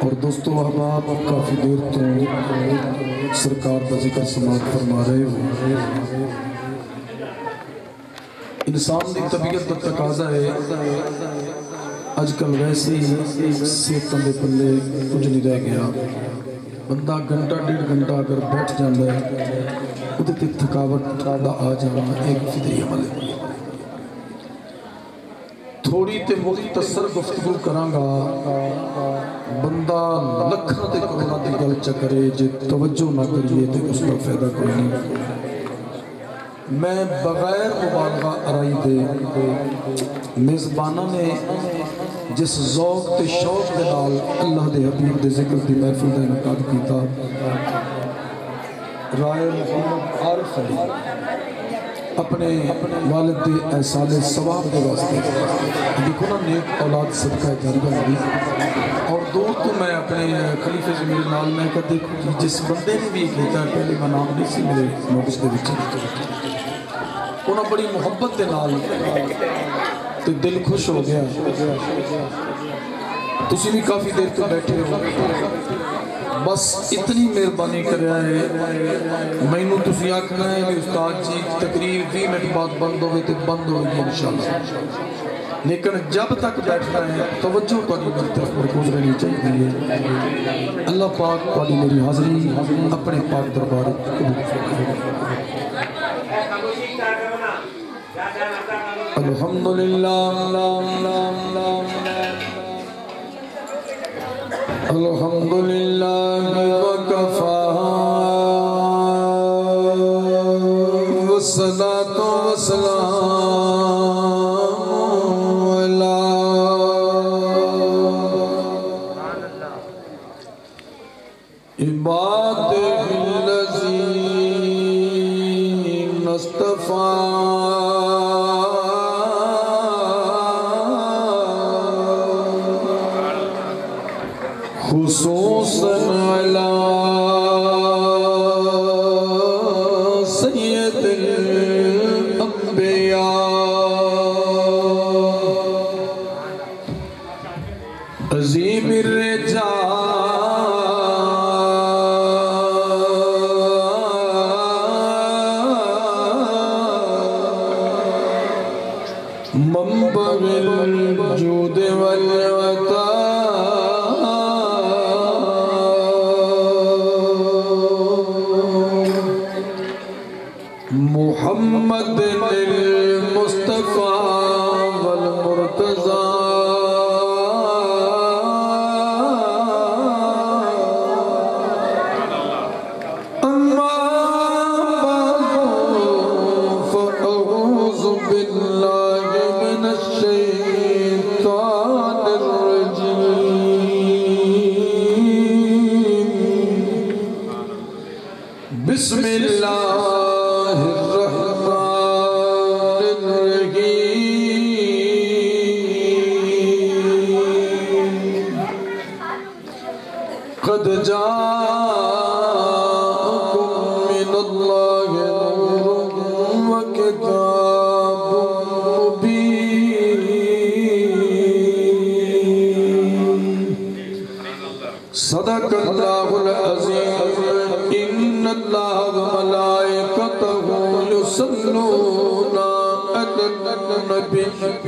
اور دوستو احباب کافی دیر تو سرکار کا ذکر سماعت فرما رہے ہو. انسان دی طبیعت کا تقاضا ہے آج کل ویسے ہی صحتاں دے پلے کچھ نہیں رہ گیا. بندہ گھنٹہ ڈیڑھ گھنٹہ اگر بیٹھ جاتا ہے وہ تھکاوٹ دا آ جانا ایک فطری عمل ہے. تھوڑی تے مختصر گفتگو کرانگا بندہ لکھاں تے کروڑاں دی گل چکرے جے توجہ نہ کریے تے اس کا فائدہ کوئی نہیں. میں بغیر مبالغہ ارائی دے میزبانہ نے جس ذوق تے شوق دے نال اللہ دے حبیب دے ذکر دی محفل دا انعقاد کیتا رائے محمد عارف علی اپنے والد دے احسان ثواب دے واسطے دیکھو نا نیک اولاد صدقہ جاریہ ہوئی. اور دور تو میں اپنے خلیفہ زمیر نال میں کہا دیکھو جس بندے نے بھی کہتا ہے پہلے میں نام نہیں سی میرے نوٹس دے وچ انہاں بڑی محبت دے نال تو دل خوش ہو گیا. تسی بھی کافی دیر تو بیٹھے ہو بس اتنی مہربانی کر رہا ہے میں نو تسی آکھنا ہے کہ استاد جی تقریر 20 منٹ بعد بند ہوئے تو بند ہوگی انشاءاللہ. لیکن جب تک بیٹھنا ہے توجہ پانی میری طرف مرکوز رہنی چاہیے. اللہ پاک پانی میری حاضری اپنے پاک دربار الحمدللہ الحمدللہ وکفا والصلاة والسلام علی عبادہ الذین اصطفیٰ خصوصاً علی سید الانبیاء عظیم الرجال منبع الجود والعطاء محمد المصطفى والمرتضى أما بعد فأعوذ بالله من الشيطان الرجيم بسم الله قد جاءكم من الله نور وكتاب مبين صدق الله العظيم إن الله وملائكته يصلون على النبي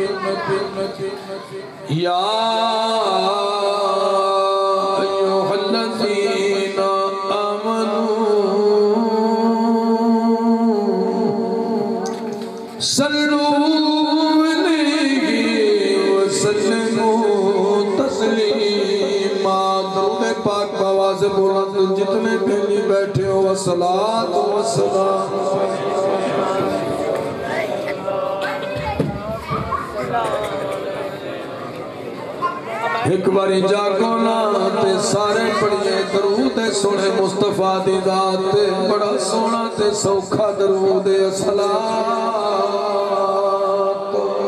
يا الذين آمنوا صلوا عليه وسلموا تسلیما. درود پاک بآواز بلند جتنے بھی بیٹھے ہو والصلاة والسلام. ایک باری جاگونا تے سارے پڑھئے درود سونے مصطفیٰ دی ذات تے بڑا سونا تے سوکھا درود الصلاة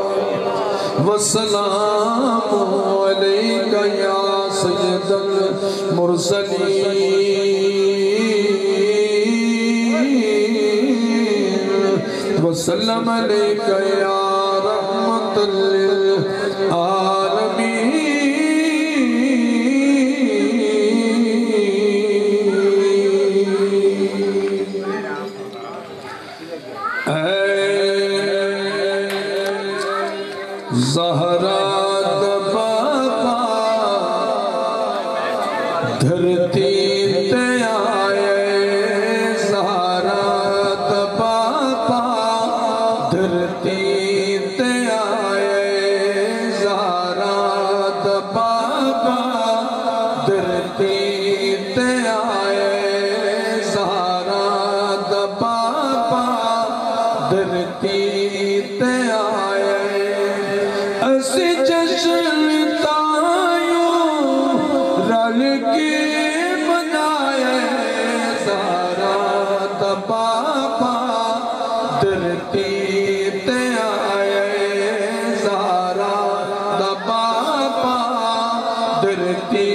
والسلام علیکہ یا سید المرسلین وسلم علیکہ یا رحمت للعالمین. دھرتی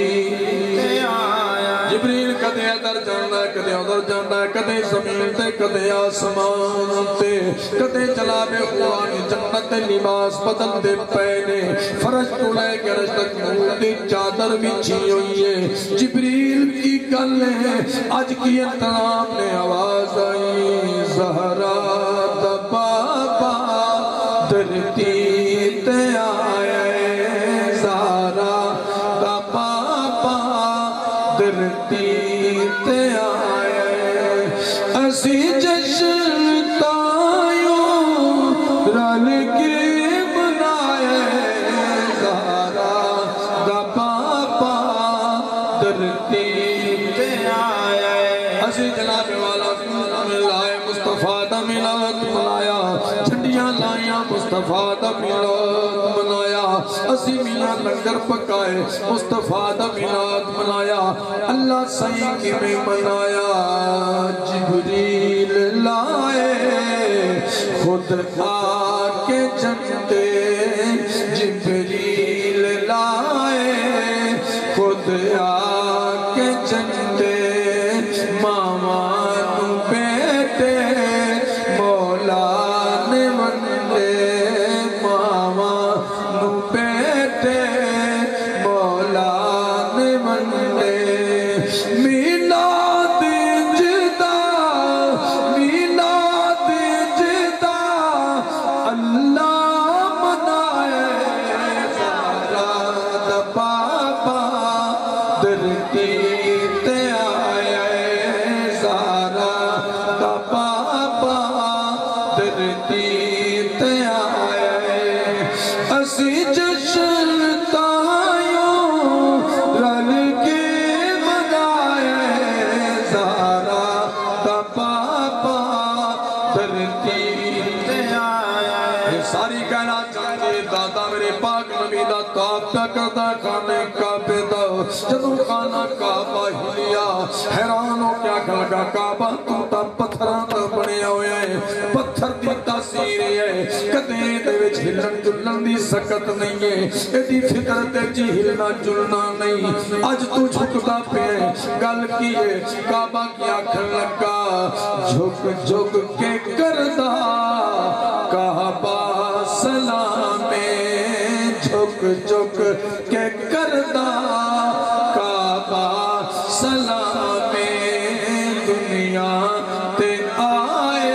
جبریل کدے ادھر جانا ہے کدے ادھر جانا ہے کدے زمین تے کدے آسمان تے کدے جناب قرآن جنت لباس بدل دے پینے فرش ٹولے گرش تک نور دی چادر بچھی ہوئی ہے جبریل کی گل ہے آج کی انترام نے آواز آئی زہرا دبابا دھرتی تے آئے زہرا دبابا دھرتی تے آئے اسی جشن تائیوں رل کے منائے زہرا دبابا دھرتی تے آئے اسی جناب والا ملائے مصطفیٰ دا ملاد منایا جھنڈیاں لائیاں مصطفیٰ دا ملاد منایا اسی میاں لنگر پکائے مصطفیٰ دا ملاد منایا اللہ صحیح کی میں منایا جبریل لائے خود آکے جنتے جبریل لائے خود آکے جنتے ماما نو بیٹے مولا نے منڈے ماما نو بیٹے مولا نے منڈے میلاد جدا اللہ منائے زہرا دبابا دھرتی تے آئے زہرا دبابا دھرتی تے آئے اسی جشن تائیوں رل کے منائے زہرا دبابا دھرتی تے آئے ساری کہنا چاہتے دادا میرے پاک نبی دا تاب پہ کردہ خانے کعبے دا جدو خانہ کعبہ ہلیا حیران ہو کیا کھلگا کعبہ تو تا پتھران تا بڑے ہوئے ہیں پتھر دی تاثیر ہے کدے دے وچ ہلن جلن دی سکت نہیں ہے ایڈی فطرت جی ہلنا جلنا نہیں آج تو جھکتا پہ گل کی ہے کعبہ کیا کھلگا جھک جھک کے کردہ کعبہ سلامے جھک جھک کے کردہ کعبہ سلامے دنیا تے آئے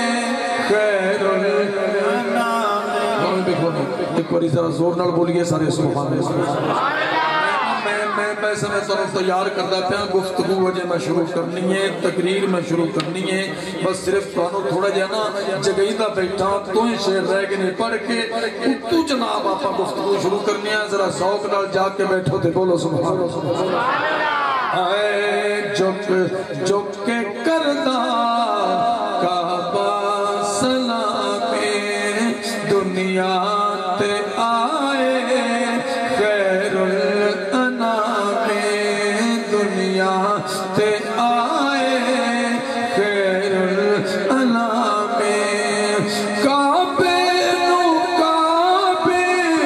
خیر الانام ایک باری ذرا زور نال بولیے سارے سبحان اللہ میں سمجھتا ہوں تیار کردہ پیا گفتگو وجہ میں شروع کرنی ہے تقریر میں شروع کرنی ہے بس صرف تھوڑا جانا جگہی دا بیٹھا تو ہی شعر رہ کے نہیں پڑھ کے تو جناب آپا گفتگو شروع کرنی ہے ذرا ذوق نال جا کے بیٹھو تے بولو سبحان اللہ اے جھک جھک کے کردہ کعبہ سلامے دنیا تے آئے خیر الانام دنیا تے آئے خیر الانام کعبے نو کعبے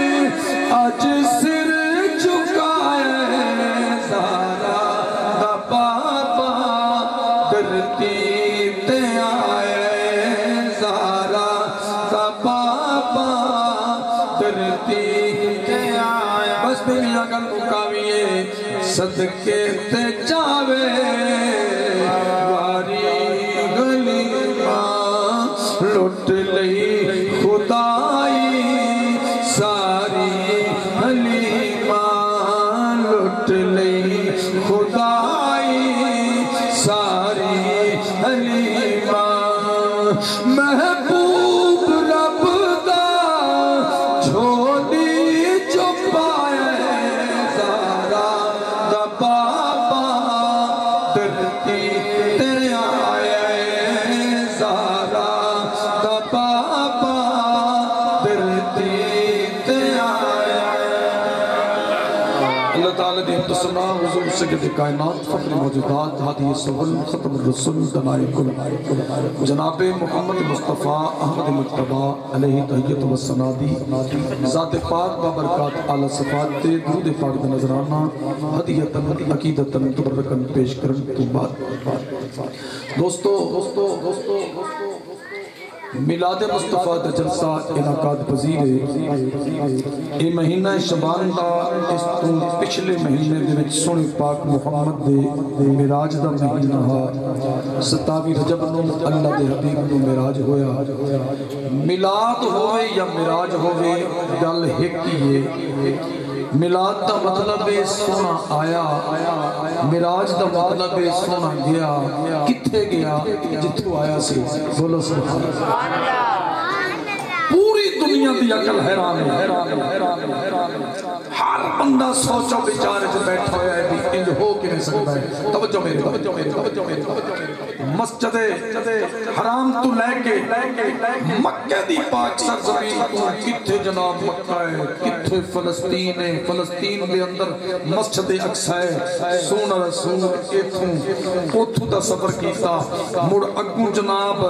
اج سر جھکائے زہرا دبابا دھرتی تے آئے زہرا دبابا دھرتی تے آئے بس میری اگل مقاویے صدقے تے جاوے واری غلیمہ لٹ لئی خدائی ساری حلیمہ لٹ لئی خدائی ساری حلیمہ محبوب رب دا جھولی چھپائے زہرا دبابا دھرتی تے آئے زہرا دبابا اللہ تعالیٰ نے امتسنا حضور سید کائنات فخر موجودات ہادی سبل ختم الرسول دنائی کل جناب محمد مصطفیٰ احمد مجتبہ علیہ تحیت و سنادی ذات پاک بابرکات آلہ صفات درود پاک دا نظرانہ حدیتاً عقیدتاً تبرکاً پیش کرن تو بعد دوستو میلاد مصطفیٰ دا جلسہ انعقاد پذیر ہے یہ مہینہ شبان دا اس تو پچھلے مہینے دے وچ سونے پاک محمد دے معراج دا مہینہ ہا 27 رجب نو اللہ دے حبیب نو معراج ہویا میلاد ہوئے یا معراج ہوئے گل ایک ہی ہے میلاد دا مطلب ہے سونا آیا معراج دا مطلب ہے سونا گیا کتھے گیا جتھو آیا سی بولو سبحان اللہ پوری دنیا دی عقل حیران ہے ہر بندہ سوچو بیچارے جو بیٹھا ہویا ہے بھی انج ہو کے نہیں سکتا ہے توجہ میرے مسجد حرام تو لے کے مکہ دی پاک سرزمین کو کتھے جناب مکہ ہے کتھے فلسطین ہے فلسطین دے اندر مسجد اقصی ہے سونا رسول اتھوں دا سفر کیتا مڑ اگوں جناب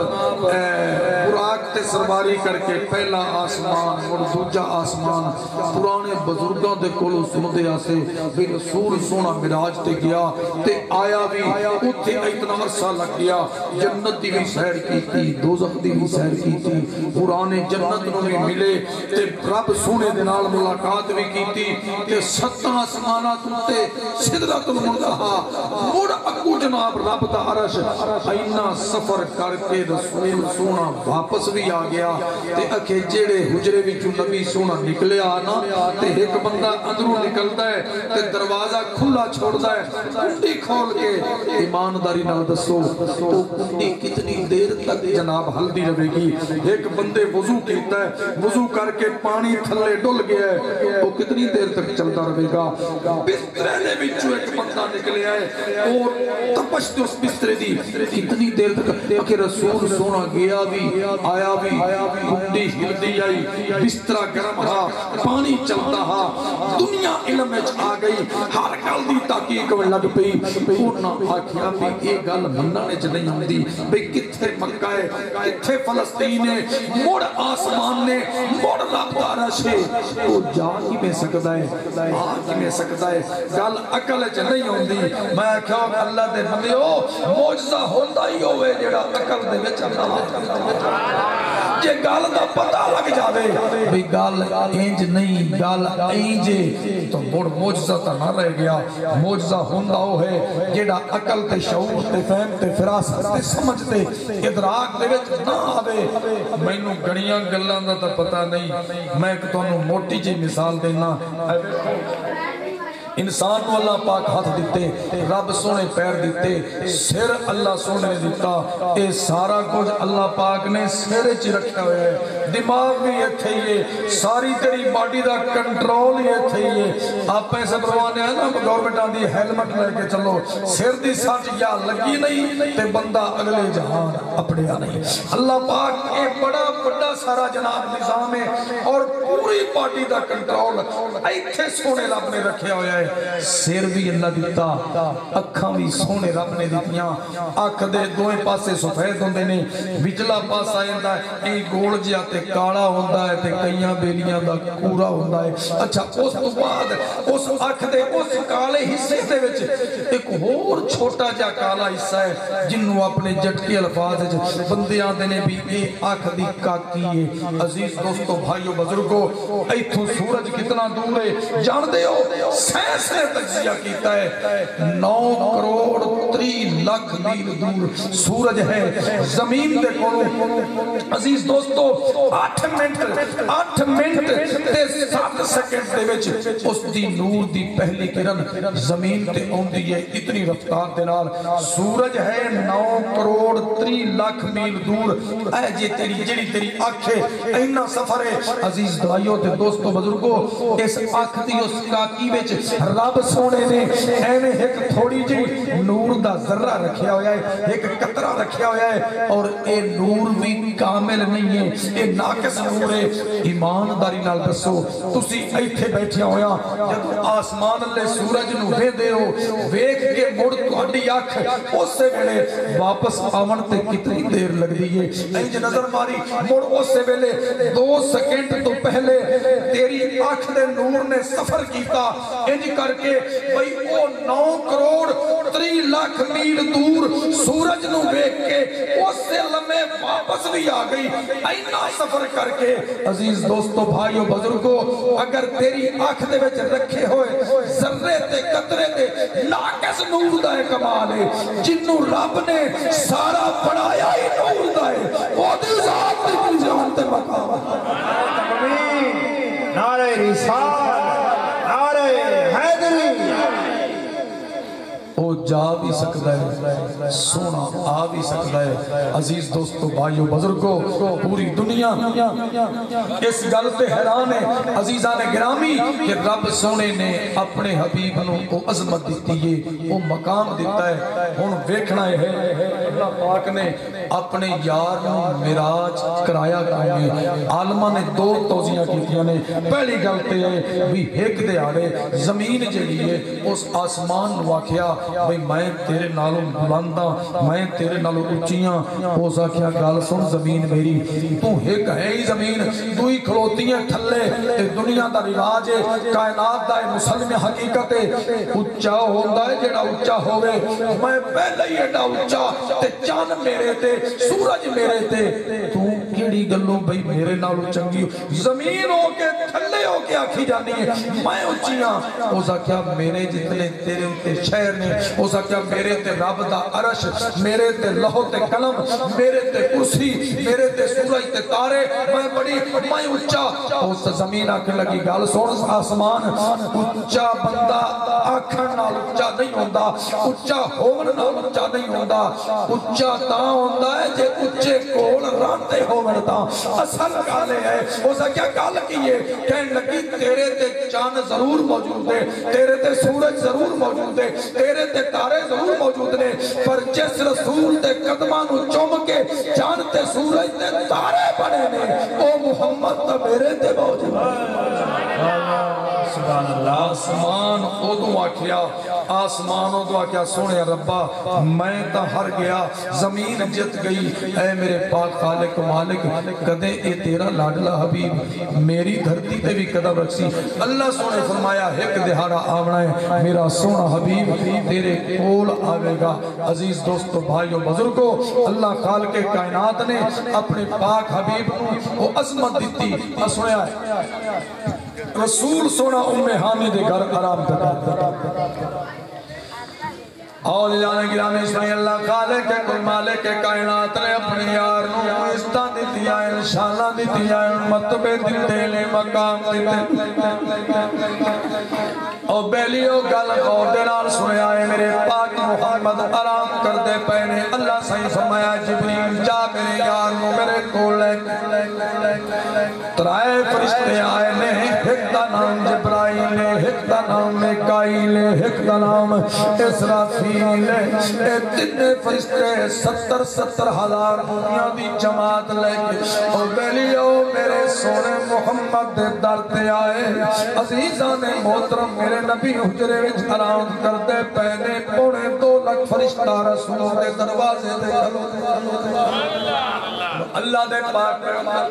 براق تے سرواری کر کے پہلا آسمان مڑ دوجا آسمان پرانے بزرگاں دے کولو سندے آسے بھی رسول سونا معراج تے گیا تے آیا بھی اتھے اتنا عرصہ لگ گیا جنت دی بھی سیر کی تھی دوزخ دی بھی سیر کی تھی پرانے جنت نو بھی ملے تے رب سونے دنال ملاقات بھی کی تھی تے 7 آسمانات تے سدرۃ المنتہا مڑ اگوں جناب رب دا عرش اینا سفر کر کے رسول سونا واپس بھی آ گیا تے اکھے جیڑے حجرے وچوں نبی سونا نکلیا نا تے ایک بندہ اندروں نکلدا ہے تے دروازہ کھلا چھوڑدا ہے کنڈی کھول کے ایمانداری نال دسو تو کنڈی کتنی دیر تک جناب ہلدی رہے گی ایک بندے وضو کیتا ہے وضو کر کے پانی تھلے ڈل گیا ہے وہ کتنی دیر تک چلتا رہے گا بسترے دے وچوں ایک بندہ نکلیا ہے اور تپش تے اس بسترے دی کتنی دیر تک کہ رسول سونا گیا بھی آیا بھی کنڈی ہلدی آئی بسترہ گرم رہا پانی چلتا ہا دنیا علم وچ آ گئی ہر گل دی تحقیق لگ پئی انہاں آکھیا بھی یہ گل مننے چ نہیں ہوندی بھئی کتھے مکہ ہے کتھے فلسطین ہے مڑ آسمان نے مڑ رب دا عرش ہے وہ جا ہی میں سکدا ہے آ ہی میں سکدا ہے گل عقل چ نہیں ہوندی میں آکھیا اللہ دے بندیو معجزہ ہوندا ہی ہوے جڑا عقل دے وچ جے گل دا پتہ لگ جاوے بھئی گل انج نہیں گل انج تو مڑ معجزہ تا نہ رہ گیا معجزہ ہوندا ہو ہے جڑا عقل تے شعور تے فہم تے فراست تے سمجھ تے ادراک دے وچ نہ آوے مینوں گھڑیاں گلاں دا تے پتہ نہیں میں ایک تانوں موٹی جی مثال دینا انسان کو اللہ پاک ہاتھ دیتے رب سونے پیر دیتے سر اللہ سونے نے دیتا اے سارا کچھ اللہ پاک نے سر چ رکھا ہوئے ہے دماغ بھی یہ تھے یہ ساری تیری باڈی دا کنٹرول یہ تھے یہ آپ پیسے بروانے ہیں نا گورنمنٹ آندھی ہیلمٹ لے کے چلو سر دی سچ یا لگی نہیں تے بندہ اگلے جہان اپڑیا نہیں اللہ پاک ایک بڑا سارا جناب نظام ہے اور پوری باڈی دا کنٹرول ایتھے سونے رب نے رکھے ہوئے ہے سیر بھی اللہ دیتا اکھاں بھی سونے رب نے دیتیاں اکھ دے دوئے پاسے سفید ہوندے نے بچلا پاس آئندہ ہے ای گول جیا تے کالا ہوندہ ہے تے کئیاں بیلیاں دا کورا ہوندہ ہے اچھا اس تو بعد اس اکھ دے اس کالے حصے دے وچ ایک اور چھوٹا جا کالا حصہ ہے جنہوں اپنے جٹ کے الفاظ بندیاں دینے بھی اے اکھ دی کاکی ہے عزیز دوستو بھائیو بزرگو ایتھوں سورج کتنا دور ہے جان دے ہو سینس نے تجزیہ کیتا ہے 9 کروڑ 3 لاکھ میل دور سورج ہے زمین دے کولو عزیز دوستو 8 منٹ تے 7 سیکنڈ دے وچ اس دی نور دی پہلی کرن زمین تے اوندی ہے اتنی رفتار دے نال سورج ہے 9 کروڑ 3 لاکھ میل دور اے جی تیری تیری اکھ ہے اینا سفر ہے عزیز بھائیو تے دوستو بزرگو اس اکھ دی اس کاکی وچ رب سونے نے ایویں ایک تھوڑی جی نور دا ذرہ رکھیا ہویا ہے ایک قطرہ رکھیا ہویا ہے اور اے نور بھی کامل نہیں ہے اے ناقص نور ہے ایمانداری نال دسو تسی ایتھے بیٹھے ہویا جدوں آسمان اللہ سورج نو ویندے ہو ویکھ کے مڑ تہاڈی اکھ اسے ویلے واپس آون تے کتنی دیر لگدی ہے انج نظر ماری مڑ اسے ویلے 2 سیکنڈ تو پہلے تیری اکھ دے نور نے سفر کیتا انج کر کے بھئی او 9 کروڑ 3 لاکھ میل دور سورج نو ویکھ کے اسے لمحے واپس بھی آ گئی اینا سفر کر کے عزیز دوستو بھائیو بزرگو اگر تیری آنکھ دے وچ رکھے ہوئے ذرے تے قطرے تے ناقص نور دا کمال ہے جنوں رب نے سارا بڑھایا ہی نور دا ہے وہ دی ذات دی جان تے مقام نعرہ رسالت نعرہ حیدری وہ جا بھی سکتا ہے سونا آ بھی سکتا ہے عزیز دوستو بھائیو بزرگو پوری دنیا اس گل تے حیران ہے عزیزان گرامی کہ رب سونے نے اپنے حبیب نو کو عظمت دیتی ہے وہ مقام دیتا ہے ہن ویکھنا ہے اللہ پاک نے اپنے یار نو معراج کرایا کرنے عالماں نے 2 توضیحاں کیتیاں نے پہلی گل تے ہے بھی ایک دیہاڑے زمین جڑی ہے اس آسمان نو آکھیا بھئی میں تیرے نالوں بلنداں میں تیرے نالوں اچیاں ہو سکیا گل سن زمین میری تو ایک ہے ہی زمین تو ہی کھلوتی ہیں تھلے دنیا دا رواج ہے کائنات دا مسلم حقیقت ہے اچا ہوندہ ہے جڑا اچا ہوئے میں پہلے ہی ایڈا اچا تے چاند میرے تے سورج میرے تے تو کیڑی گلوں بھئی میرے نالوں چنگی زمین ہو کے تھلے ہو کے آکھی جانی ہے میں اچیاں ہو سکیا میرے جتنے تیرے تے شہر نے ہو سکیا میرے تے رب دا عرش میرے تے لہو تے قلم میرے تے کرسی میرے تے سورج تے تارے میں بڑی میں اچا اس زمین آکھن لگی گل سن آسمان اچا بندہ آکھن نال اچا نہیں ہوندا اچا ہون نال اچا نہیں ہوندا اچا تاں ہوندا ہے جے اچے کول راندے ہون تاں اصل گل ہے ہو سکیا گل کی ہے کہن لگی تیرے تے چاند ضرور موجود ہے تیرے تے سورج ضرور موجود ہے تیرے تے تارے ضرور موجود نے پر جس رسول تے قدماں نو چوم کے چاند تے سورج تے تارے بنے نے او محمد تا میرے تے موجود سبحان اللہ آسمان ادو آکھیا آسمان ادو آکھیا سونے ربا میں تا ہر گیا زمین جت گئی اے میرے پاک خالق مالک کدے اے تیرا لاڈلا حبیب میری دھرتی تے بھی قدم رکھسی اللہ سونے فرمایا ایک دہاڑا آونا ہے میرا سونا حبیب تیرے کول آوے گا عزیز دوستو بھائیو بزرگو اللہ خالق کائنات نے اپنے پاک حبیب کو عظمت دیتی سنیا ہے رسول سونا ہانی دے گھر آرام کرتا اور جانے گرامی سنی اللہ خالق کے کل مالک کے کائنات نے اپنی یار نو عزتاں دیتی آئے انشاءاللہ دیتی آئے مرتبے دیتے لے مقام دیتے اور بیلیو گل اور دنال سنے آئے میرے پاک محمد آرام کر دے پہنے اللہ صحیح فرمایا جبریل جا میرے یار نو میرے کولے ترائے فرشتے آئے نے ایک دا نام جبرائیل ایک دا نام میکائیل ایک دا نام اسرافیل اے تنے فرشتے 70 ہزار دنیا دی جماعت لے کے اور بیلیو میرے سونے محمد دے درتے آئے عزیزان محترم میرے نبی حجرے وچ آرام کردے پہنے پونے 2 لاکھ فرشتہ رسول دے دروازے دے اللہ دے پاک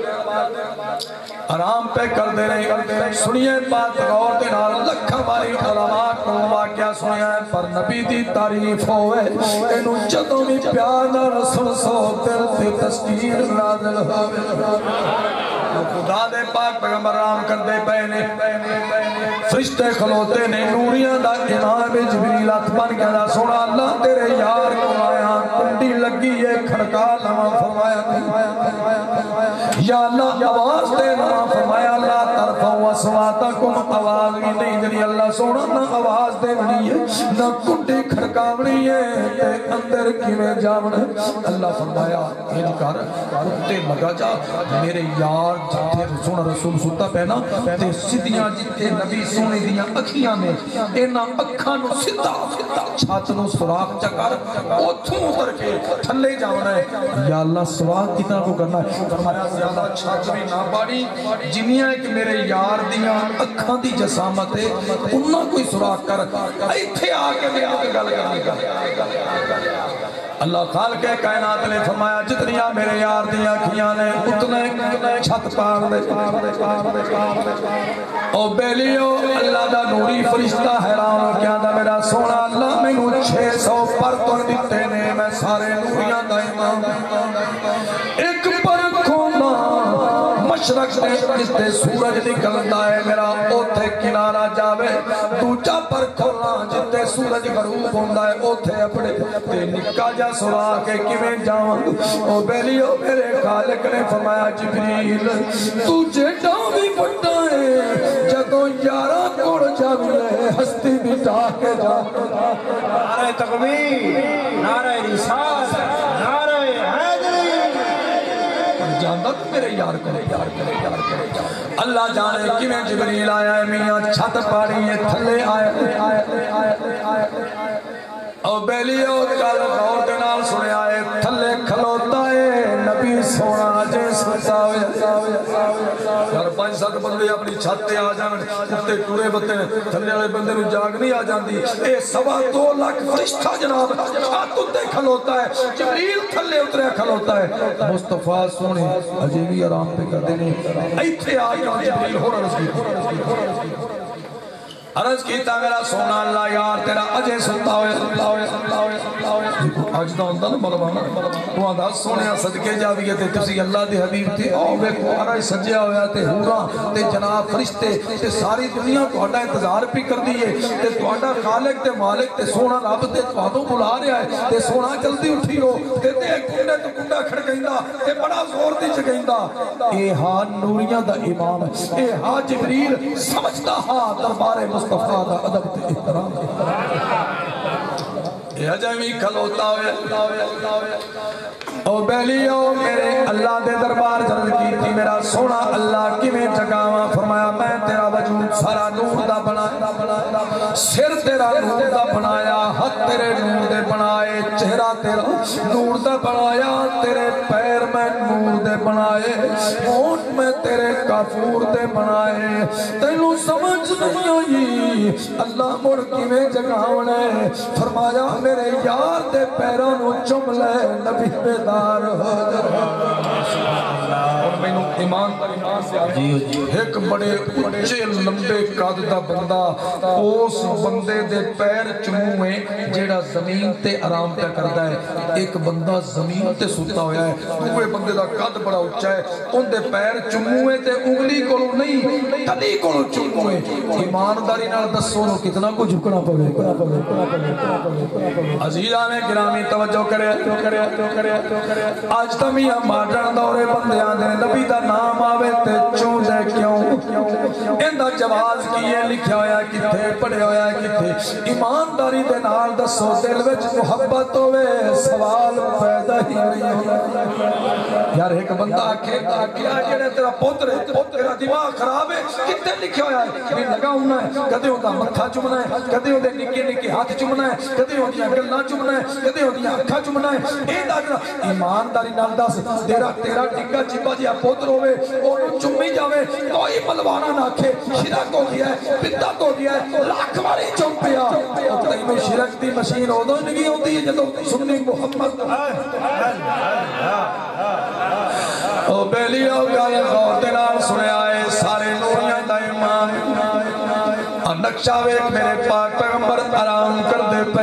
آرام پہ کر دے رہے سنیے بات غور دے نال لکھا باری علماء کو واقعہ سنیا ہے پر نبی دی تعریف ہوئے انہوں جدوں بھی پیار نہ سن سو دل تے تسکیر نازل ہوئے خدا دے پاک پیغمبر رام کر دے پہنے فرشتے کھلوتے نے نوریاں دا امام جبریل ہاتھ بن گیا سونا اللہ تیرے یار کو آیا کنڈی لگی ہے کھڑکا لما فرمایا یا اللہ آواز دے لما فرمایا اللہ طرف وَأَصْوَاتَكُمْ آواز بھی نہیں جنی اللہ سونا نہ آواز دے بنی ہے نہ کنڈی کھڑکاونی ہے تے اندر کیویں جاون اللہ فرمایا ان کر تے لگا جا میرے یار جتھے سونا رسول ستا پہنا تے سدیاں جتھے نبی سونے دیاں اکھیاں نے انہاں اکھاں نو سدھا چھت نو سوراخ چکر اوتھوں اتر کے تھلے جاونا ہے یا اللہ سوال کتنا کو کرنا ہے فرمایا زیادہ چھت بھی نہ پاڑی جنیاں کہ میرے یار دیاں اکھاں دی جسامت ہے انہاں کوئی سوراخ کر ایتھے آ کے میرے آگے گل کرنے کا اللہ خالق کائنات نے فرمایا جتنیاں میرے یار دیاں کھیاں نے اتنے چھت پار دے او بیلیو اللہ دا نوری فرشتہ حیران ہو کیا دا میرا سونا اللہ میں نو 600 پر تو دیتے نے میں سارے نوریاں دا امام ایک پر کھونا مشرق نے جس تے سورج نکلتا ہے میرا اوتھے کنارہ جاوے دوجا پر کھونا جس تے سورج غروب ہوندہ ہے اوتھے اپنے تے نکا جا سوا کے کیویں جاؤں او بیلیو میرے خالق نے فرمایا جبریل تجھے ڈاں بھی بڑھتا ہے جدوں یارہ کوڑ جاوے ہستی بٹا کے جا نعرہ تکبیر نعرہ رسالت نعرہ حیدری جاندہ تو میرے یار کرے اللہ جانے کیویں جبریل آیا ہے میاں چھت پاڑی ہے تھلے آیا او بیلیو کل غور دے نال سنے آئے تھلے کھلوتا ہے نبی سونا جے ستا ہویا یار 5-7 بندے اپنی چھت تے آ جان اتے ٹورے بتے تھلے والے بندے نو جاگ نہیں آ جاندی اے 2.25 لاکھ فرشتہ جناب چھت تے کھلوتا ہے جبریل تھلے اترے کھلوتا ہے مصطفیٰ سونے اجے بھی آرام پہ کر دینے ایتھے آ کے جبریل ہو رہا عرض کیتا میرا سونا اللہ یار تیرا اجے ستا ہوئے آج دا ہوندہ نا ملوانا وہ آدھا سونے صدقے جاویے تے تسی اللہ دے حبیب تے آؤ بے کوارا سجیا ہویا تے ہورا تے جناب فرشتے تے ساری دنیا کو ہٹا انتظار بھی کر دیئے تے تو ہٹا خالق تے مالک تے سونا رب تے تو بلا رہا ہے تے سونا جلدی اٹھی ہو تے کنڈے تو کنڈا کھڑ گئندہ تے بڑا زور دی چگئندہ اے ہاں نوریاں دا امام اے ہاں جبریل سمجھتا ہاں دربار مصطفیٰ دا عدب تے احترام یہ جائمی کھلوتا ہوئے او بیلیو میرے اللہ دے دربار جلد کی تھی میرا سونا اللہ کی میں جگاواں فرمایا میں تیرا وجود سارا نور دا بنایا سر تیرا نور دا بنایا ہاتھ تیرے نور دے بنائے چہرہ تیرا نور دا بنایا تیرے پیر میں نور دے بنائے ہونٹ میں تیرے کافور دے بنائے تینوں سمجھ نہیں آئی اللہ مڑ کی میں جگاونے فرمایا میرے یار دے پیروں نو چم لے نبی بیدار ہو اور میں نو ایمان سے ایک بڑے اچھے لمبے قد دا بندہ اس بندے دے پیر چموئے جیڑا زمین تے آرام پہ کرتا ہے ایک بندہ زمین تے سوتا ہویا ہے دوے بندے دا قد بڑا اچھا ہے ان دے پیر چموئے تے انگلی کو نہیں تلی کو چموئے ایمانداری نال دسو نو کتنا کو جھکنا پڑے عزیزان گرامی توجہ کرے آج تمیہ ماڈرن دورے بندے آدھے نبی دا نام آوے تے چون دے کیوں اندہ جواز کیے لکھے ہویا کتھے پڑھے ہویا کتھے ایمانداری دے نال دسو دل وچ محبت ہوئے سوال پیدا ہی نہیں ہونا یار ایک بندہ کیا جڑے تیرا پوتر ہے تیرا دماغ خراب ہے کتھے لکھے ہویا ہے بھی لگا ہونا ہے کدے ہوتا متھا چمنا ہے کدے ہوتے نکے نکے ہاتھ چمنا ہے کدے ہوتی گلنا چمنا ہے کدے ہوتی اکھا چمنا ہے اے دا ایمانداری نال دس تیرا ٹکا چپا جیا پوتر ہوئے اور چمی جاوے کوئی ملوانا نہ کھے شرک ہو گیا ہے بدعت ہو گیا ہے لاکھ باری چم پیا تینوں شرک دی مشین ہو دو نہیں ہوتی ہے جدو سنی محمد او بیلیو گل غور دے نال سنے آئے سارے نوریاں دا ایمان نقشہ ویکھ میرے پاک پیغمبر آرام کر دے پے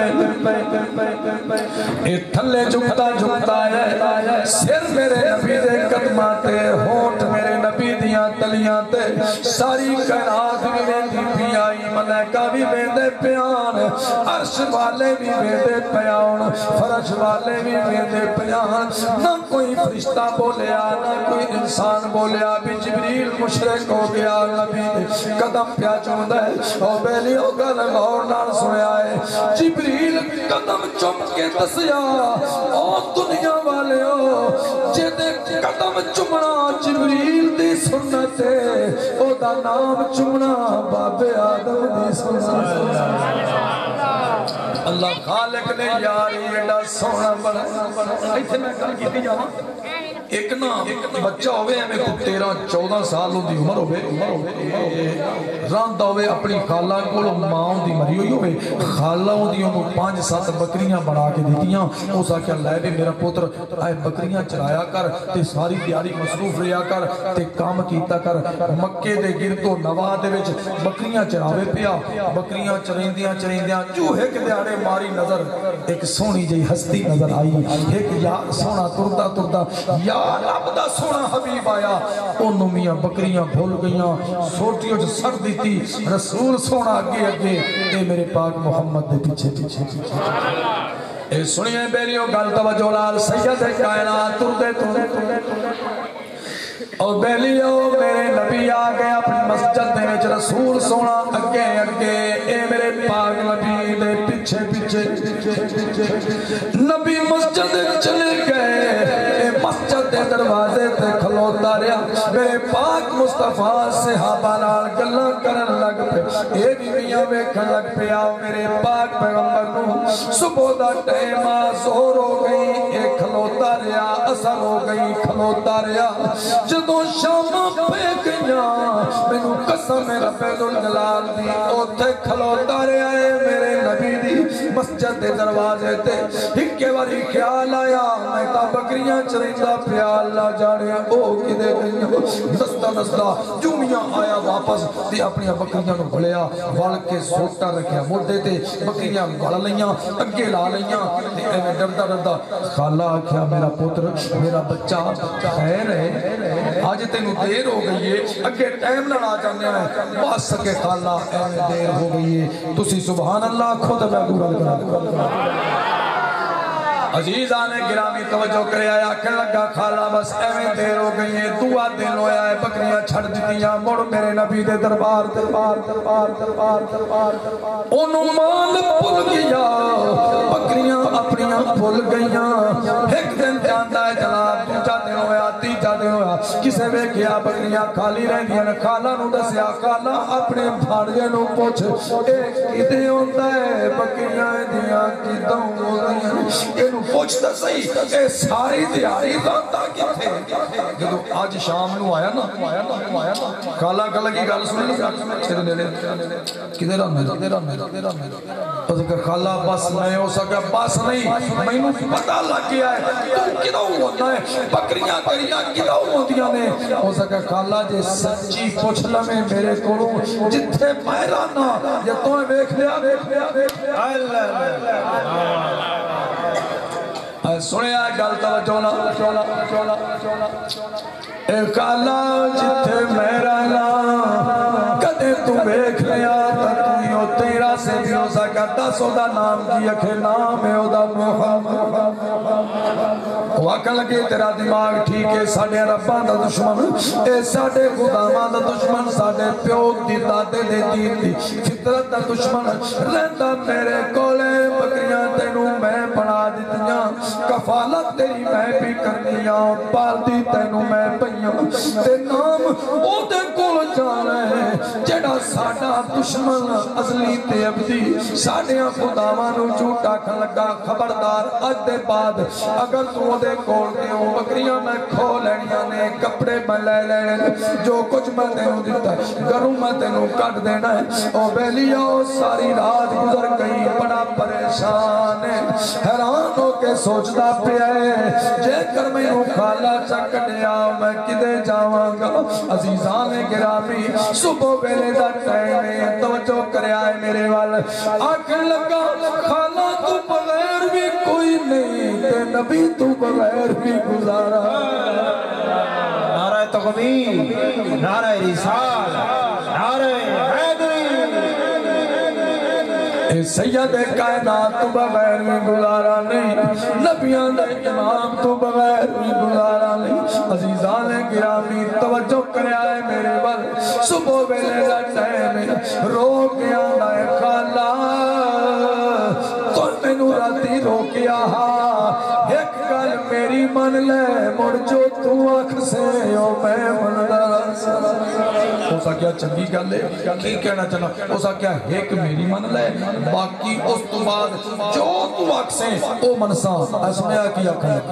اے تھلے جھکتا جھکتا ہے سر میرے نبی دے قدماں تے ہونٹ میرے نبی دیاں تلیاں تے ساری کائنات بھی ویندی پئی آئی ملائکہ بھی ویندے پیان عرش والے بھی ویندے پیان فرش والے بھی ویندے پیان نہ کوئی فرشتہ بولیا نہ کوئی انسان بولیا بھی جبریل مشرک ہو گیا نبی قدم پیا چوندہ ہے او بیلیوں کا غور نال سنیا ہے جبریل قدم چم کے دسیا او دنیا والے ہو جدے قدم چمنا جبریل دی سنت ہے او دا نام چمنا باب آدم دی سنت اللہ خالق نے یاری ایڈا سونا بنا ایتھے میں کل کی جاواں ایک نا بچہ ہوئے ہمیں کو 13-14 سال دی عمر ہوئے راندہ ہوئے اپنی خالہ کو ماں دی مری ہوئی ہوئے خالہ دی انہوں 5-7 بکریاں بڑھا کے دیتیاں اوسا کیا لائے بھی میرا پوتر آئے بکریاں چرایا کر تے ساری دیاری مصروف رہا کر تے کام کیتا کر مکے دے گردو نوا دے وچ بکریاں چراوے پیا بکریاں چریندیاں جو ایک دیارے ماری نظر ایک سونی جئی ہستی نظر آئی ایک یا سونا تردہ یا رب دا سونا حبیب آیا انہوں میاں بکریاں بھول گئیاں سوٹیوں جو سر دیتی رسول سونا اگے اے میرے پاک محمد دے پیچھے اے سنیے بیریوں گل توجہ لال سید کائنات تردے اور بیلیوں میرے نبی آگئے اپنی مسجد دے وچ رسول سونا اگے اے میرے پاک نبی دے پیچھے نبی مسجد چلے گئے اے مسجد دے دروازے تے کھلوتا رہا میرے پاک مصطفیٰ صحابہ نال گلاں کرن لگ پے اے بھی میاں ویکھن لگ پیا میرے پاک پیغمبر نو صبح دا ٹائم ظہر ہو گئی اے کھلوتا رہا اثر ہو گئی کھلوتا رہا جدوں شام پہ گئیاں مینوں قسم رب الجلال دی اوتھے کھلوتا رہا ہے میرے نبی دی مسجد دے دروازے تے ہکے واری خیال آیا میں تا بکریاں چریندا پیا اللہ جانے او کدے گئیاں نستا جومیاں آیا واپس تے اپنی بکریاں نو بھلیا وال کے سوٹا رکھیا موڈے تے بکریاں گل لیاں اگے لا لیاں تے ایویں ڈردا خالہ آکھیا میرا پتر میرا بچہ خیر ہے آج تینوں دیر ہو گئی ہے اگے ٹائم نہ آ جانے ہیں بس سکے خالہ ایویں دیر ہو گئی ہے تسی سبحان اللہ خود میں گورا کرا عزیزان گرامی توجہ کرے آیا کہ لگا خالہ بس ایویں دیر ہو گئی ہے دعا دن ہویا ہے بکریاں چھڑ دیتیاں مڑ میرے نبی دے دربار انہوں مال پھل گیا بکریاں اپنیاں پھل گئیاں ایک دن جاندہ ہے جناب دوجہ دن ہویا تیجہ دن ہویا کسے میں کیا بکریاں خالی رہ دیا خالہ نو دسیا خالہ اپنے بھاڑے نو پوچھ ایک کدے ہوندہ ہے بکریاں دیا کدوں ہو گئیاں انہوں پوچھتا صحیح اے ساری دیاری دانتا کی تھے جدو آج شام نو آیا نا خالہ کالہ کی گال سنے چھے دے کدھر آنے پس کہ خالہ بس نہیں ہو سکا بس نہیں میں نو پتہ لگ گیا ہے تم کدھوں ہوتا ہے بکریاں کریاں کدھوں ہوتیاں نے ہو سکا خالہ جے سچی پوچھ لمیں میرے کولوں جتھے میرانا یا تو بیکھ لیا سنے آئے گل توجہ اے خالہ جتھے میرانا کدے تو بیکھ لیا تکیو تیرا سے بھی ہو سکا دسو دا نام کی اکھے نام ہے او دا محمد واقع لگے تیرا دماغ ٹھیک ہے ساڑھے ربان دا دشمن اے ساڑھے خدامان دا دشمن ساڑھے پیوک دی دادے دے دین دی فطرت دا دشمن رہتا میرے کولے بکریاں تینوں میں بنا دیتیاں کفالت تیری میں بھی کرنیاں پال دی تینوں میں پئیاں تے نام او دے کول جانا ہے جڑا ساڑھا دشمن ازلی تے ابدی ساڑھیاں خداوانو جھوٹا کھن لگا خبردار اج دے بعد اگر تو دے کول دیوں بکریاں میں کھو لینیاں نے کپڑے میں لے لینے جو کچھ میں تینوں دیتا ہے گھروں میں تینوں کٹ دینا ہے او بیلیوں ساری رات گزر گئی بڑا پریشان ہے حیران ہو کے سوچتا پیا ہے جے کر میں خالہ چک دیا میں کدے جاواں گا عزیزان گرامی گرامی صبح ویلے دا ٹائم ہے توجہ کریا ہے میرے وال آکھن لگا خالہ تو بغیر بھی کوئی نہیں تے نبی تو بغیر بھی گزارا نعرہ تکبیر نعرہ رسالت نعرہ حیدری اے سید کائنات تو بغیر بھی گزارا نہیں نبیاں دے امام تو بغیر بھی گزارا نہیں عزیزان گرامی توجہ کریا ہے میرے ول صبح ویلے دا ٹائم ہے رو کے آندا ہے خالہ تو مینوں راتی رو کے آہا ایک گل میری من لے مڑ جو تو آنکھ سے او میں مندا ہو سکیا چنگی گل ہے کی کہنا چاہنا ہو سکیا ایک میری من لے باقی اس تو بعد جو تو آنکھ سے او منسا اسمیا کیا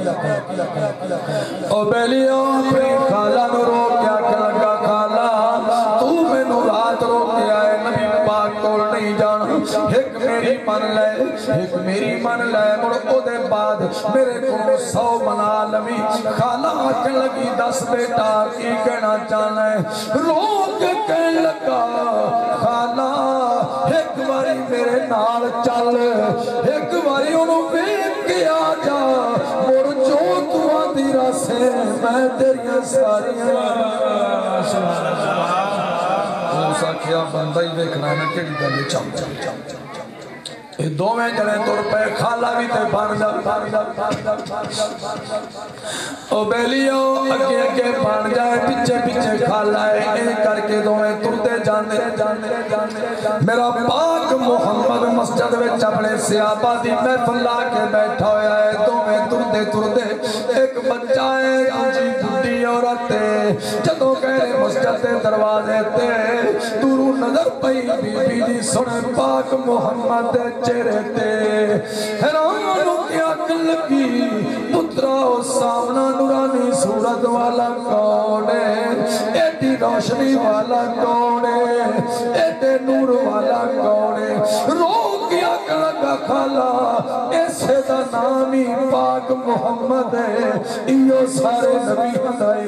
او بیلیو اپنی خالہ نو رو کیا لگا خالہ تو میں نو رات رو کے آئے نبی پاک کول نہیں جانا ایک میری من لے مڑ او دے بعد میرے کو 100 منا لوی خالہ آکھن لگی 10 بیٹا کی کہنا چاہنا ہے رو کے کہن لگا خالہ ایک باری میرے نال چل ایک باری انہوں بیک کے آ جا مڑ جو تو آدھی راسے میں تیریاں ساریاں موسیٰ کیا بندہ ہی دیکھنا ہے میں کیڑی گلے چل یہ دو میں جنے تور پہ خالہ بھی تے بان جا او بیلیو اگے اگے بان جائے پیچھے پیچھے خالہ ہے اے کر کے دو میں تردے جانے میرا پاک محمد مسجد میں چپڑے سیابہ دی محفل لا کے بیٹھا ہویا ہے دو میں تردے ایک بچہ ہے جی بڑی عورت ہے جدوں کہے مسجد دے دروازے تے دورو نظر پئی بی بی دی سنے پاک محمد چہرے تے حیرانوں کی عقل لگی پترا او سامنا نورانی صورت والا کون ہے ایڈی روشنی والا کون ہے ایڈے نور والا کون ہے رو کی عقل لگا خالہ ایسے دا نامی پاک محمد ہے ایو سارے نبی ہدائی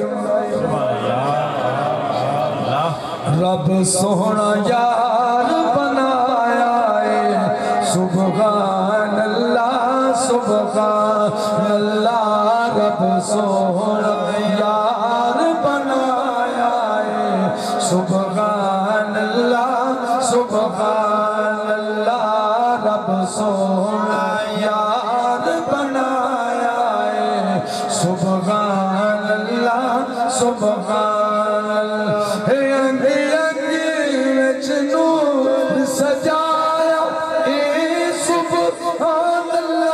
رب سونا یار بنایا ہے سبحان اللہ سبحان اللہ رب سونا یار بنایا ہے سبحان اللہ سبحان اللہ رب سونا یار بنایا ہے سبحان اللہ سبحان اللہ سجایا اے سبحان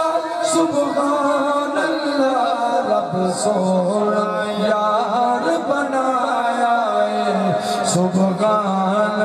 اللہ رب سونا یار بنایا اے سبحان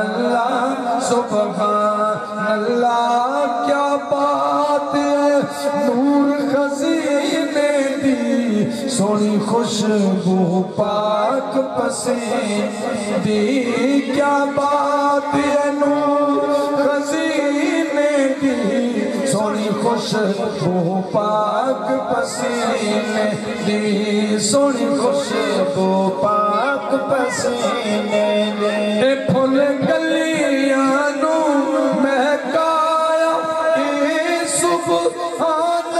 اللہ کیا بات ہے نور خزینے دی سونی خوشبو پاک پسین دی کیا بات ہے نور خزینے دی سونی خوشبو پاک پسین دی سونی خوشبو پاک پسین دی اے پھول گلیاں نو مہکایا اے سبحان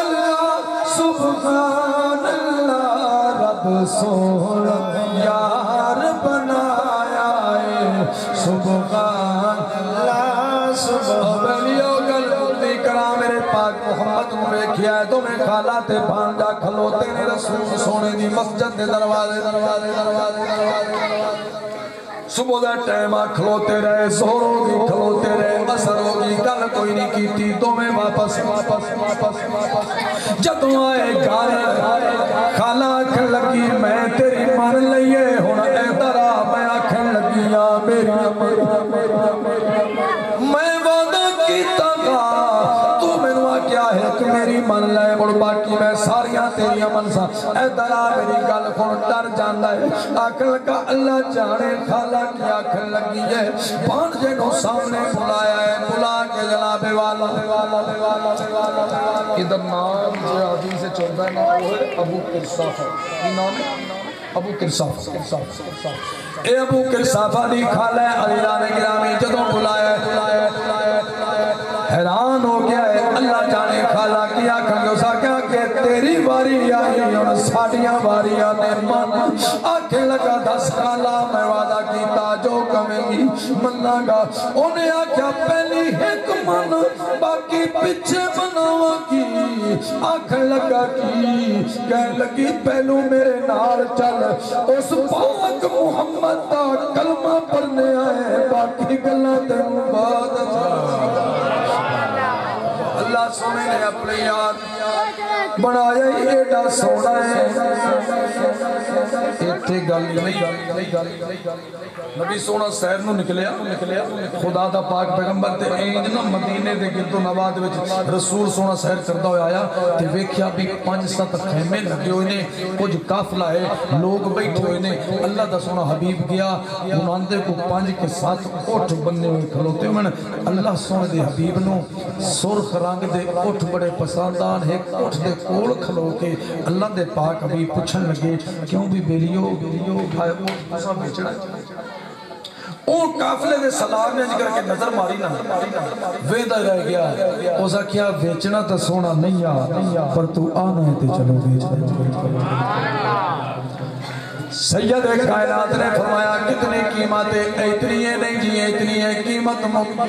اللہ رب سونا یار بنایا ہے سبحان اللہ بلیو گل بلدی کرا میرے پاک محمد میں کیا ہے تو میں خالہ تے بھانجا کھلوتے نے رسول سونے دی مسجد دے دروازے صبح دا ٹائم کھلوتے رہے زہر ہوگی کھلوتے رہے اثر ہوگی گل کوئی نہیں کیتی تو میں واپس جدوں آئے گھر خالہ آکھن لگی میں تیری من لئیے ہونا اے درہ میں آکھن لگیا میری میں وعدہ کیتا گا تو میں نوا کیا ہے کہ میری من لائے مڑ باقی میں ساریاں تیری من سا اے درہ میری گل کھون ڈر جاندہ ہے آکھن لگا اللہ جانے خالہ کی آکھن لگی ہے بانجے نو سامنے بلایا ہے بلا کے جناب والا ادھر نام جو حدیث سے چلتا ہے نا وہ ہے ابو قرصہ ہے یہ نام ہے ابو کرسافہ اے ابو کرسافہ دی خالہ علیران گرامی جدوں بلایا حیران ہو گیا ہے اللہ جانے خالہ کیا کھنگوسا کیا کہ تیری باری آئی اور ساڑیاں باری آنے من آنکھیں لگا 10 خالہ میں وعدہ کیتا جو کمیں گی مننا گا انہیں آکھا پہلی ایک من باقی پچھے مناوا کی آنکھیں لگا کی کہنے لگی پہلو میرے نال چل اس پاک محمد دا کلمہ پڑھنے آئے باقی گلہ تیوں بعد اللہ سونے نے اپنے یاد بنایا ہی ایڈا سونا ہے ایتھے گل نہیں نبی سونا سیر نو نکلیا خدا دا پاک پیغمبر تے اینج نا مدینے دے گردو نواد وچ رسول سونا سیر کردا ہویا آیا تے ویکھیا بھی 5-7 خیمے لگے ہوئے نے کچھ قافلہ ہے لوگ بیٹھے ہوئے نے اللہ دا سونا حبیب گیا انہاں دے کو 5 کے 7 اٹھ بننے ہوئے کھلوتے ہوئے اللہ سونے دے حبیب نو سرخ رنگ دے اٹھ بڑے پسندان ایک اٹھ دے کول کھلو کے اللہ دے پاک حبیب پوچھن لگے کیوں بھی بیلیو بھائی اٹھ پسا بیچنا اون قافلے دے سلام نے کر کے نظر ماری نہ ویدہ رہ گیا اوزا کیا بیچنا تا سونا نہیں آ پر تو آنا ہے تے چلو بیچنا سید کائنات نے فرمایا کتنی قیمتیں اتنی ہے نہیں جی اتنی ہے قیمت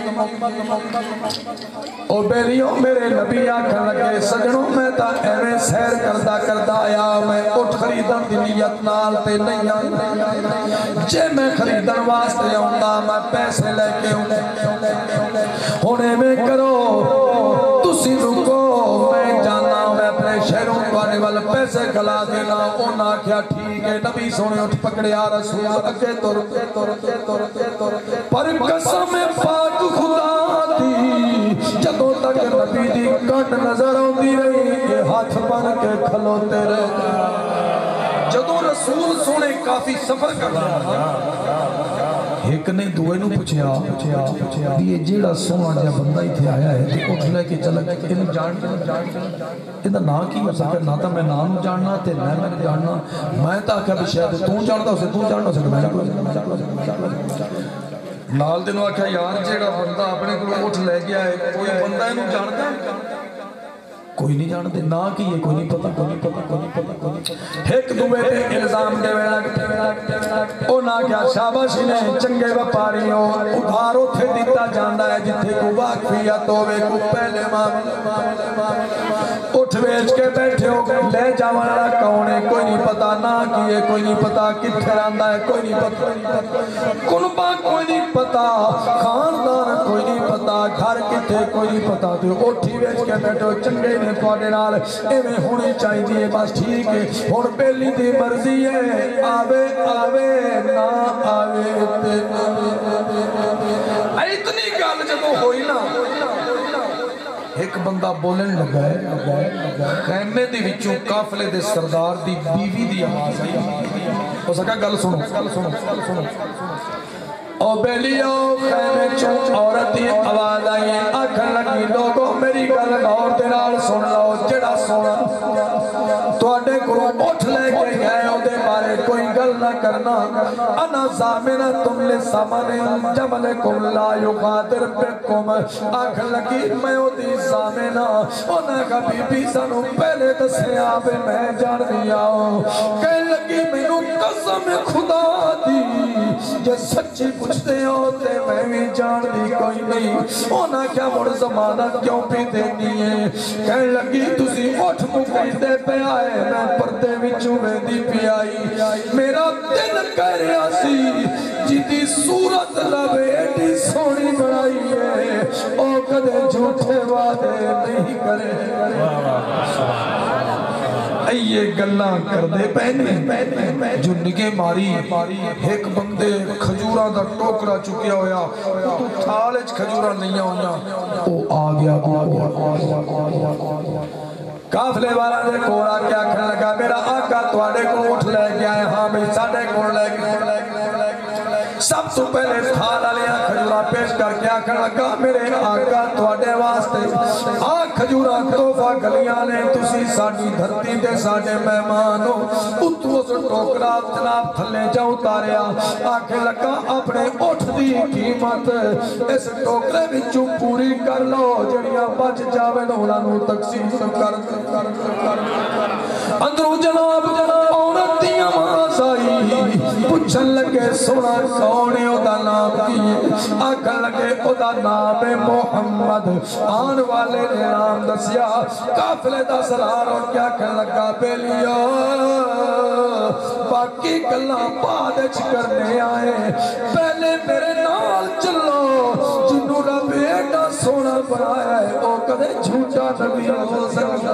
او بیلیوں میرے نبی آکھن لگے سجنوں میں تا ایویں سیر کردہ آیا میں اٹھ خریدن دی نیت نال تے نہیں آئی جے میں خریدن واسطے آؤں میں پیسے لے کے ہونے میں کرو تسی رکو میں جانا میں اپنے شہروں کو آنے والے پیسے کھلا دینا اونا کیا ٹھیک ہے نبی سونے اٹھ پکڑے آ رسول اگے پر قسم پاک خدا دی جدوں تک نبی دی کٹ نظر ہوندی رہی یہ ہاتھ بن کے کھلوتے رہے جدوں رسول سونے کافی سفر کر رہا ایک نے دوئے نو پوچھیا یہ جیڑا سونا جا بندہ ہی تھے آیا ہے تو اٹھ لے کے چلا گیا کہ انہیں جانتا نا کی ہو سکتا نہ تا میں نام جاننا تے نہ میں جاننا میں تا کہا بھی شاید تو جانتا اسے تو جاننا اسے میں نال دنوں آکھا یار جیڑا بندہ اپنے کو اٹھ لے گیا ہے کوئی بندہ انہوں جانتا ہے کوئی نہیں جانتے نہ کی یہ کوئی نہیں پتا ایک دوے تے الزام دے ویلا او نہ کیا شاباشی نے چنگے وپاریوں ادھارو تھے دیتا جاندہ ہے جتھے کو واقفیت ہوئے کو پہلے اٹھ بیچ کے بیٹھے ہو گئے لے جاوانا کونے کوئی نہیں پتا نہ کیے کوئی نہیں پتا کتھے راندہ ہے کوئی نہیں پتا کنبا کوئی نہیں پتا خاندان کوئی نہیں پتا گھر کتھے کوئی نہیں پتا تو اٹھی بیچ کے بیٹھو چنگے نے تواڈے نال ایویں ہونی چاہیے بس ٹھیک ہے ہن پہلی دی مرضی ہے آوے نہ آوے اتنی گل جدوں ہوئی نا ایک بندہ بولن لگا ہے خیمے دی وچوں قافلے دے سردار دی بیوی دی آواز آئی ہو سکا گل سنو او بیلیو خیمے چوں عورت دی آواز آئی آکھن لگی لوگوں میری گل غور دے نال سن لو جڑا سونا تواڈے کولوں اٹھ لے کے گئے او دے بارے کوئی گل نہ کرنا انا ضامنۃ لسمن جملکم لا یغادر بکم آکھن لگی میں او دی ضامنہ انہاں کا بی بی سانوں پہلے دسیا وے میں جان دیا کہن لگی مینوں قسم خدا دی جے سچی پوچھتے ہوتے میں بھی جان دی کوئی نہیں ہونا کیا مڑ زمانہ کیوں پی دینی ہے کہنے لگی تسی اٹھ مکئی دے پہ آئے میں پردے وچوں میں دی پی آئی میرا دل کہہ رہا سی جیتی صورت لبیٹی سونی بڑھائی ہے او کدے جھوٹے وعدے نہیں کرے یہ گلاں کر دے پہنے جو نگے ماری ایک بندے کھجورہ دا ٹوکرا چکیا ہویا تو تھالج کھجورہ نہیں ہویا او آ گیا قافلے والا دے کوڑا کیا کھنے لگا میرا آقا تواڈے کو اٹھ لے گیا ہے ہاں میں ساڈے کو لے گیا سب تو پہلے تھال علیہ کھجورہ پیش کر کے آکھن لگا میرے آقا تواڈے واسطے کھجورہ تحفہ گلیاں نے تسی ساڈی دھرتی تے ساڈے مہمان ہو اتوں اس ٹوکرا جناب تھلے جا اتاریا آکھے لگا اپنے اٹھ دی قیمت اس ٹوکرے وچوں پوری کر لو جڑیاں بچ جاوے انہاں نوں تقسیم کر اندروں جناب عورت دی آواز آئی پوچھن لگے سونا کون ہے او دا نام کی آکھن لگے او دا نام ہے محمد آن والے نے نام دسیا قافلے دا سرار اور کیا کہنے لگا بیلیو باقی گلاں بعد کرنے آئے پہلے میرے نال چلو جنوں رب ایڈا سونا بنایا ہے او کدے جھوٹا نبی ہو سکتا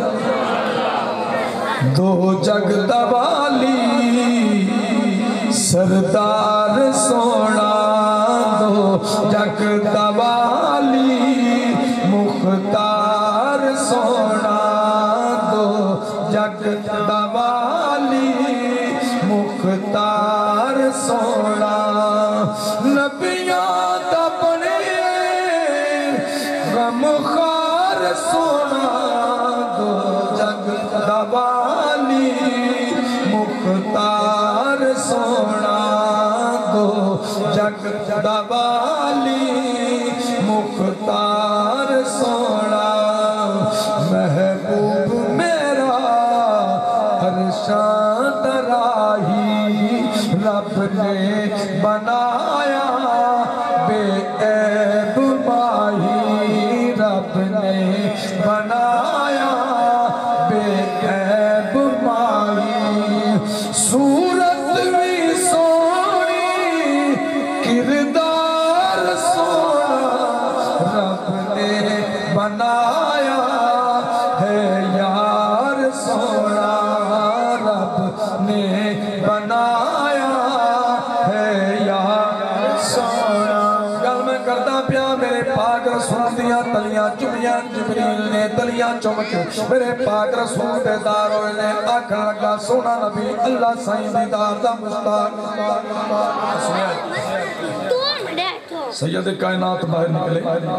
دو جگ دوالی سردار سونا دو جگ دوالی مختار سونا دو جگ دوالی مختار سونا نبیاں دا بنے غمخار سونا دو جگ دوالی مختار سونا دو جگ دوالی مختار سونا محبوب میرا عرشاں تراہی رب نے بنایا بے عیب ماہی رب نے بنایا بے عیب ماہی صورت بھی سونی کردار سونا رب نے بنایا ہے یار سونا رب نے بنایا ہے یار سونا گل میں کرتا پیا میرے پاک رسول دیاں تلیاں چمیاں جبریل نے تلیاں چمک میرے پاک رسول دے داروں نے آکھن لگا سونا نبی اللہ سائیں دیدار دا مشتاق سید کائنات باہر نکلے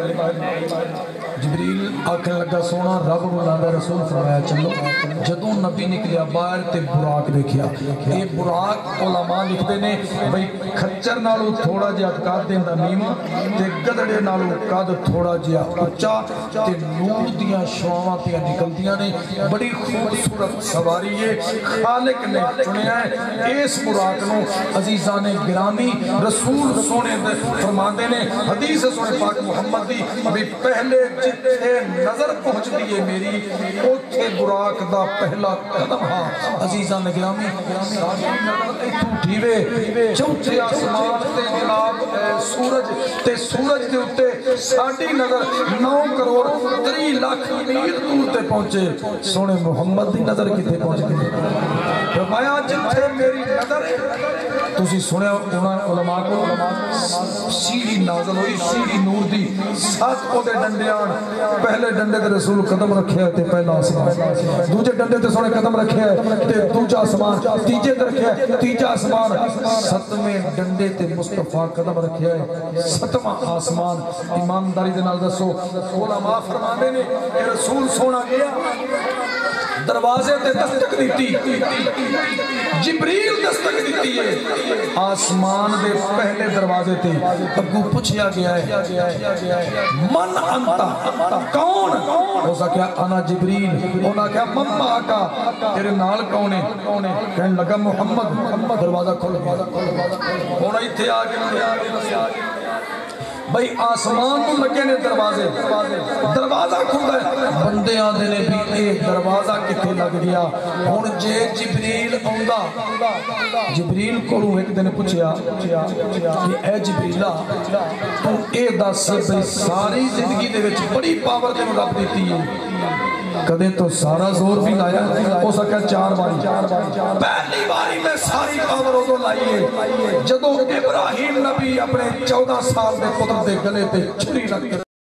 جبریل آکھن لگا سونا رب بلانا رسول فرمایا چلو جدوں نبی نکلیا باہر تے براق دیکھیا اے براق علماء لکھتے نے بھئی کھچر نالو تھوڑا جہا قد دیندا نیواں تے گدڑے نالو قد تھوڑا جہا اچا تے نور دیاں شعاواں پہ نکلدیاں نے بڑی خوبصورت سواری ہے خالق نے چنیا ہے اس براق نو عزیزان گرامی رسول سونے فرماندے نے حدیث سونے پاک محمد دی بھی پہلے جتھے نظر پہنچ دیئے میری اوتھے براق دا پہلا قدم ہاں عزیزان گرامی ٹھیوے چوتھے آسمان تے جناب سورج تے سورج دے اتے ساڑھی نظر 9 کروڑ 3 لاکھ میل دور تے پہنچے سونے محمد دی نظر کتے پہنچ گئے فرمایا جتھے میری نظر تسی سنے علماء کو سیڑھی نازل ہوئی سیڑھی نور دی 7 کو دے ڈنڈیاں پہلے ڈنڈے تے رسول قدم رکھے تے پہلا آسمان دوجے ڈنڈے تے سونے قدم رکھے تے دوجا آسمان تیجے تے رکھے تیجا آسمان 7ویں ڈنڈے تے مصطفیٰ قدم رکھے 7واں آسمان ایمانداری دے نال دسو علماء فرماندے نے کہ رسول سونا گیا دروازے تے دستک دیتی جبریل دستک دیتی ہے آسمان دے پہلے دروازے تے اگو پوچھیا گیا ہے من انتا کون ہو سکیا انا جبریل ہونا کیا مما آقا تیرے نال کون ہے کہنے لگا محمد دروازہ کھول ہونا ہی تھے آگے بھئی آسمان تو لگے نے دروازہ کھل ہے بندے آدھے نے بھی ایک دروازہ کتے لگ گیا ہون جے جبریل آندا جبریل کو روح ایک دن پوچھیا کہ اے جبریلہ تو اے دس بھئی ساری زندگی دے وچ بڑی پاور دے رب دیتی ہے کدے تو سارا زور بھی لایا ہو سکا 4 باری پہلی باری میں ساری پاور ادو لائیے جدو ابراہیم نبی اپنے 14 سال دے پتر دے گلے تے چھری رکھ